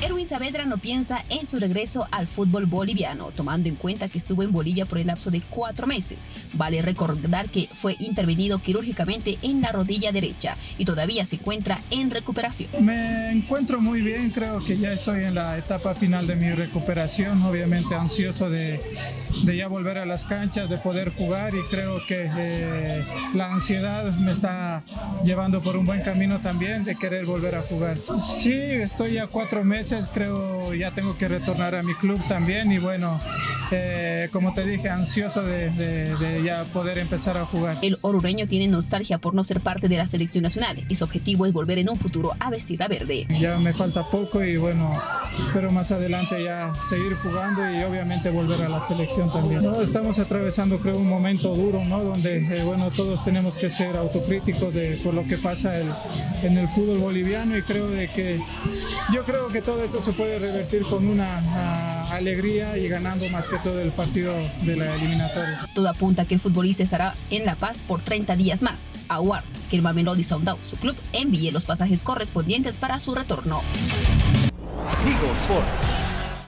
Erwin Saavedra no piensa en su regreso al fútbol boliviano, tomando en cuenta que estuvo en Bolivia por el lapso de 4 meses. Vale recordar que fue intervenido quirúrgicamente en la rodilla derecha y todavía se encuentra en recuperación. Me encuentro muy bien, creo que ya estoy en la etapa final de mi recuperación, obviamente ansioso de ya volver a las canchas, de poder jugar, y creo que la ansiedad me está llevando por un buen camino también de querer volver a jugar. Sí, estoy a 4 meses, creo ya tengo que retornar a mi club también, y bueno, como te dije, ansioso de ya poder empezar a jugar. El orureño tiene nostalgia por no ser parte de la selección nacional y su objetivo es volver en un futuro a vestir la verde. Ya me falta poco y bueno, espero más adelante ya seguir jugando y obviamente volver a la selección también. No, estamos atravesando, creo, un momento duro, ¿no? Donde bueno, todos tenemos que ser autocríticos por lo que pasa en el fútbol boliviano, y yo creo que todo esto se puede revertir con una alegría y ganando más que todo el partido de la eliminatoria. Todo apunta a que el futbolista estará en La Paz por 30 días más. Aguarda que el Mamelodi Sundowns, su club, envíe los pasajes correspondientes para su retorno. Tigo Sport.